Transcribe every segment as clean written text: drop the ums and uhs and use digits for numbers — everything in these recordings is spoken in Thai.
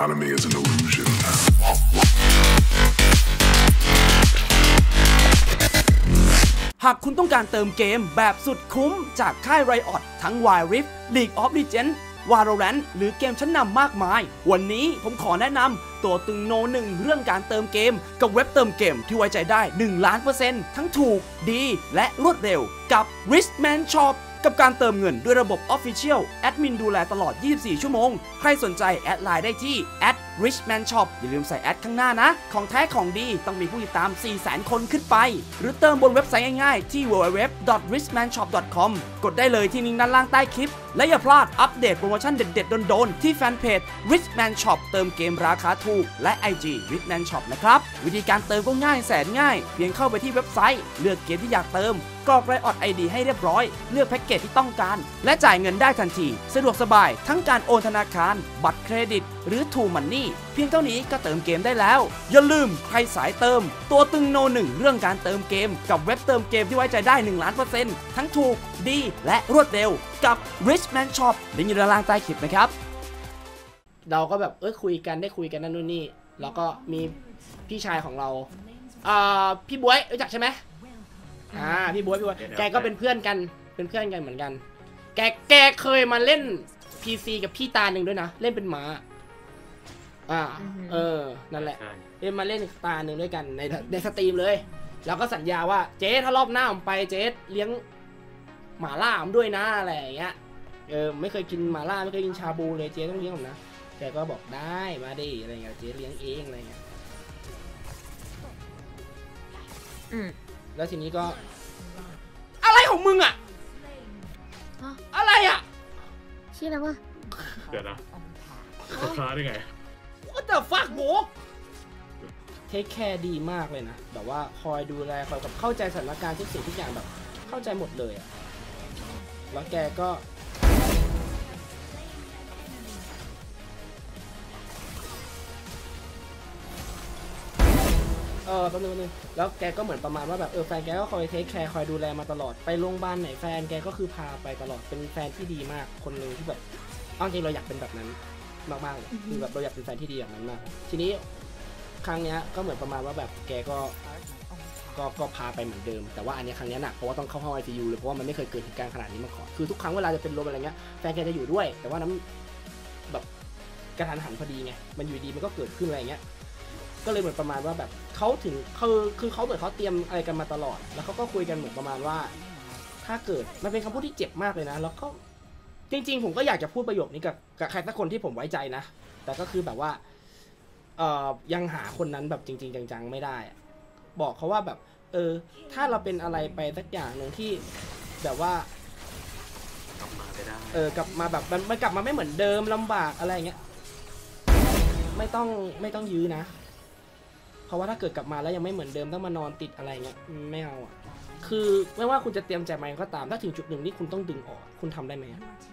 economy is an illusion. หากคุณต้องการเติมเกมแบบสุดคุ้มจากค่าย Riot ทั้ง Wild Rift League of Legends Valorant หรือเกมชั้นนำมากมายวันนี้ผมขอแนะนำตัวตึงโนหนึ่งเรื่องการเติมเกมกับเว็บเติมเกมที่ไว้ใจได้ 1,000,000% ทั้งถูกดีและรวดเร็วกับ Richman Shop กับการเติมเงินด้วยระบบ Official แอดมินดูแลตลอด 24 ชั่วโมงใครสนใจแอดไลน์ได้ที่ @richmanshop อย่าลืมใส่แอดข้างหน้านะของแท้ของดีต้องมีผู้ติดตาม 400,000 คนขึ้นไปหรือเติมบนเว็บไซต์ง่ายๆที่ www.richmanshop.com กดได้เลยที่ลิงก์ด้านล่างใต้คลิปและอย่าพลาดอัปเดตโปรโมชั่นเด็ดๆโดนๆที่แฟนเพจ Richman Shop เติมเกมราคาถูกและ IG Richman Shop นะครับวิธีการเติมก็ง่ายแสนง่ายเพียงเข้าไปที่เว็บไซต์เลือกเกมที่อยากเติมกรอก Riot ID ให้เรียบร้อยเลือกแพ็กเกจที่ต้องการและจ่ายเงินได้ทันทีสะดวกสบายทั้งการโอนธนาคารบัตรเครดิตหรือ True Money เพียงเท่านี้ก็เติมเกมได้แล้วอย่าลืมใครสายเติมตัวตึงโนหนึ่งเรื่องการเติมเกมกับเว็บเติมเกมที่ไว้ใจได้ 1,000,000% ทั้งถูกดีและรวดเร็วกับ Richman Shop ลิงก์อยู่ด้านล่างใต้คลิปนะครับเราก็แบบคุยกันได้คุยกันนั่นนู่นนี่แล้วก็มีพี่ชายของเราพี่บ๊วยรู้จักใช่ไหมพี่บ๊วยแกก็เป็นเพื่อนกันเหมือนกันแกเคยมาเล่น PC กับพี่ตาหนึ่งด้วยนะเล่นเป็นหมานั่นแหละเล่นมาเล่นตาหนึ่งด้วยกันในสตรีมเลยแล้วก็สัญญาว่าเจ๊ถ้ารอบหน้าผมไปเจ๊เลี้ยงหมาล่าผมด้วยนะอะไรอย่างเงี้ยไม่เคยกินหมาล่าไม่เคยกินชาบูเลยเจ๊ต้องเลี้ยงผมนะแกก็บอกได้มาดิอะไรเงี้ยเจ๊เลี้ยงเองอะไรเงี้ยแล้วทีนี้ก็อะไรของมึงอะอะไรอะชื่ออะไรวะเดี๋ยวนะเขาค้าได้ไง What the fuck โบเทคแคร์ดีมากเลยนะแบบว่าคอยดูแลคอยแบบเข้าใจสถานการณ์ทุกสิ่งทุกอย่างแบบเข้าใจหมดเลยอะแล้วแกก็แป๊บนึงแล้วแกก็เหมือนประมาณว่าแบบแฟนแกก็คอยเทคแคร์คอยดูแลมาตลอดไปโรงพยาบาลไหนแฟนแกก็คือพาไปตลอดเป็นแฟนที่ดีมากคนหนึ่งที่แบบเอาจริงเราอยากเป็นแบบนั้นมากๆเลยคือแบบเราอยากเป็นแฟนที่ดีแบบนั้นมากทีนี้ครั้งนี้ก็เหมือนประมาณว่าแบบแกก็พาไปเหมือนเดิมแต่ว่าอันนี้ครั้งนี้หนักเพราะว่าต้องเข้าห้อง ICU เลยเพราะว่ามันไม่เคยเกิดเหตุการณ์ขนาดนี้มาก่อนคือทุกครั้งเวลาจะเป็นลมอะไรเงี้ยแฟนแกจะอยู่ด้วยแต่ว่านั้นแบบกระทันหันพอดีไงมันอยู่ดีมันก็เกิดขึ้นอะไรเงี้ยก็เลยเหมือนประมาณว่าแบบเขาถึงคือเขาเหมือนเขาเตรียมอะไรกันมาตลอดแล้วเขาก็คุยกันเหมือนประมาณว่าถ้าเกิดมันเป็นคำพูดที่เจ็บมากเลยนะแล้วก็จริงๆผมก็อยากจะพูดประโยคนี้กับใครสักคนที่ผมไว้ใจนะแต่ก็คือแบบว่ายังหาคนนั้นแบบจริงๆจังๆไม่ได้บอกเขาว่าแบบถ้าเราเป็นอะไรไปสักอย่างหนึ่งที่แบบว่ากลับมาไม่ได้กลับมาแบบมันกลับมาไม่เหมือนเดิมลำบากอะไรเงี้ยไม่ต้องยื้อนะเพราะว่าถ้าเกิดกลับมาแล้วยังไม่เหมือนเดิมต้องมานอนติดอะไรเงี้ยไม่เอาคือไม่ว่าคุณจะเตรียมใจมาก็ตามถ้าถึงจุดหนึ่งที่คุณต้องดึงออกคุณทำได้ไหม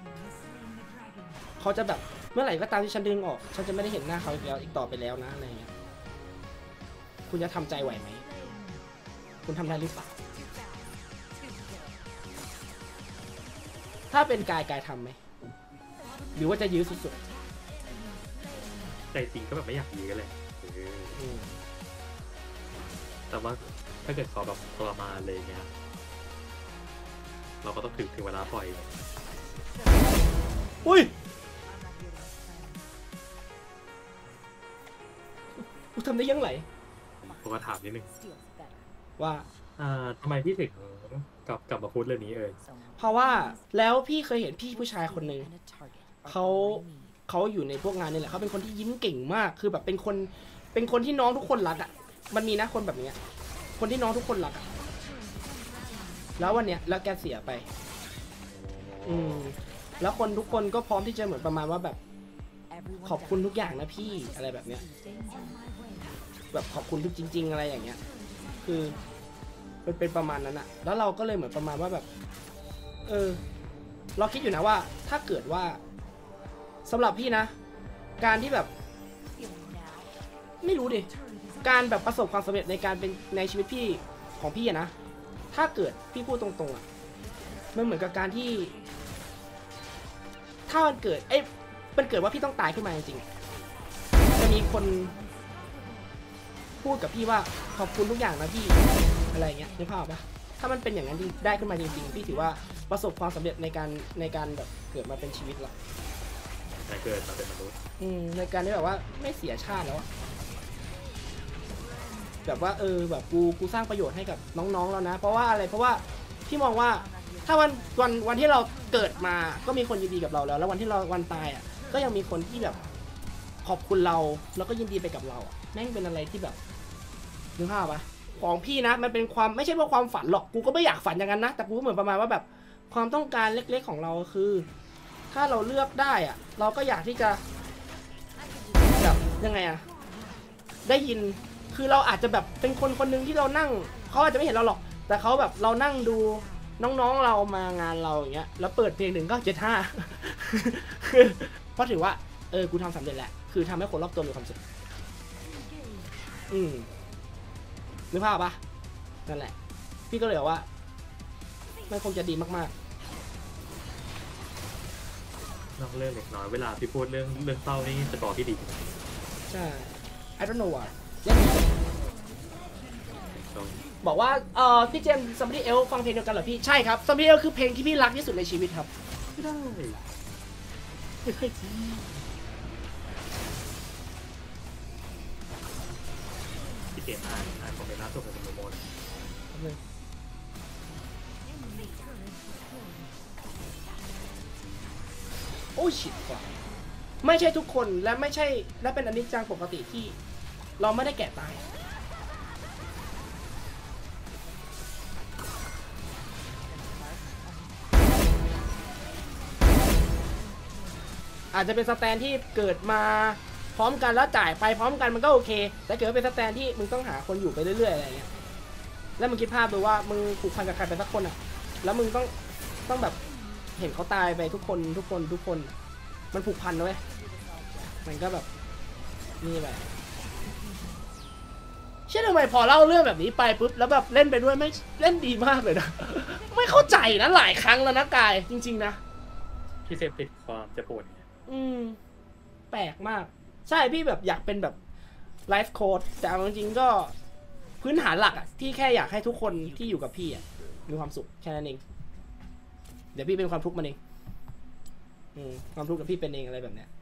เขาจะแบบเมื่อไหร่ก็ตามที่ฉันดึงออกฉันจะไม่ได้เห็นหน้าเขาอีกต่อไปแล้วนะอะไรเงี้ยคุณจะทำใจไหวไหมคุณทำได้หรือเปล่าถ้าเป็นกายทำไหมหรือว่าจะยื้อสุดใจจริงก็แบบไม่อยากยื้อเลยแต่ว่าถ้าเกิดขอแบบทรมานเลยเงี้ยเราก็ต้องถึงเวลาปล่อยอุ้ยกูทำได้ยังไงผมมาถามนิดนึงว่าทำไมพี่ถึงกลับมาพูดเรื่องนี้เพราะว่าแล้วพี่เคยเห็นพี่ผู้ชายคนหนึ่งเขาอยู่ในพวกงานนี่แหละเขาเป็นคนที่ยิ้มเก่งมากคือแบบเป็นคนที่น้องทุกคนรักอ่ะมันมีนะคนแบบนี้คนที่น้องทุกคนรักอ่ะแล้ววันเนี้ยแล้วแกเสียไปแล้วคนทุกคนก็พร้อมที่จะเหมือนประมาณว่าแบบขอบคุณทุกอย่างนะพี่อะไรแบบเนี้ยแบบขอบคุณทุกจริงๆอะไรอย่างเงี้ยคือมันเป็นประมาณนั้นอะแล้วเราก็เลยเหมือนประมาณว่าแบบเราคิดอยู่นะว่าถ้าเกิดว่าสำหรับพี่นะการที่แบบไม่รู้ดิการแบบประสบความสำเร็จในการเป็นในชีวิตพี่ของพี่อะนะถ้าเกิดพี่พูดตรงๆอะมันเหมือนกับการที่ถ้ามันเกิดมันเกิดว่าพี่ต้องตายขึ้นมาจริงๆมีคนพูดกับพี่ว่าขอบคุณทุกอย่างนะพี่อะไรเงี้ยนึกภาพปะถ้ามันเป็นอย่างนั้นได้ขึ้นมาจริงๆพี่ถือว่าประสบความสำเร็จในการแบบเกิดมาเป็นชีวิตละในเกิดมาเป็นมนุษย์ในการที่แบบว่าไม่เสียชาติแล้วอะแบบว่าแบบกูสร้างประโยชน์ให้กับน้องๆแล้วนะเพราะว่าอะไรเพราะว่าพี่มองว่าถ้าวันที่เราเกิดมาก็มีคนยินดีกับเราแล้ววันที่เราวันตายอ่ะก็ยังมีคนที่แบบขอบคุณเราแล้วก็ยินดีไปกับเราอ่ะแม่งเป็นอะไรที่แบบนึกภาพปะของพี่นะมันเป็นความไม่ใช่เพราะความฝันหรอกกูก็ไม่อยากฝันอย่างนั้นนะแต่กูเหมือนประมาณว่าแบบความต้องการเล็กๆของเราคือถ้าเราเลือกได้อ่ะเราก็อยากที่จะแบบยังไงอ่ะได้ยินคือเราอาจจะแบบเป็นคนหนึ่งที่เรานั่งเขาอาจจะไม่เห็นเราหรอกแต่เขาแบบเรานั่งดูน้องๆเรามางานเราอย่างเงี้ยแล้วเปิดเพลง1975เพราะถือว่ากูทำสำเร็จแหละคือทำให้คนรอบตัวมีความสุขนึกภาพปะนั่นแหละพี่ก็เลยบอกว่ามันคงจะดีมากนอกเรื่องเล็กน้อยเวลาพี่พูดเรื่องเศร้านี่สกอร์ที่ดีใช่ I don't know บอกว่าพี่เจมส์ Somebody Else ฟังเพลงเดียวกันเหรอพี่ใช่ครับ Somebody Else คือเพลงที่พี่รักที่สุดในชีวิตครับไม่ได้ไม่เคยจีพี่เจมส์อ่านคอมเมนต์ล่าสุดของคุณโมนโอ้ชิตว่ะไม่ใช่ทุกคนและไม่ใช่และเป็นอนิจจังปกติที่เราไม่ได้แก่ตายอาจจะเป็นสแตนที่เกิดมาพร้อมกันแล้วจ่ายไปพร้อมกันมันก็โอเคแต่เกิดเป็นสแตนที่มึงต้องหาคนอยู่ไปเรื่อยๆอะไรเงี้ยแล้วมึงคิดภาพดูว่ามึงผูกพันกับใครไปสักคนอ่ะแล้วมึงต้องแบบเห็นเขาตายไปทุกคนมันผูกพันนะเว้ยมันก็แบบนี่แหละเชื่อทำไมพอเล่าเรื่องแบบนี้ไปปุ๊บแล้วแบบเล่นไปด้วยไม่เล่นดีมากเลยนะไม่เข้าใจนะหลายครั้งแล้วนะกายจริงๆนะพี่เซฟติดความจะปวดแปลกมากใช่พี่แบบอยากเป็นแบบไลฟ์โค้ชแต่เอาจริงๆก็พื้นฐานหลักอะที่แค่อยากให้ทุกคนที่อยู่กับพี่อะมีความสุขแค่นั้นเองเดี๋ยวพี่เป็นความทุกข์มันเองความทุกข์กับพี่เป็นเองอะไรแบบเนี้ย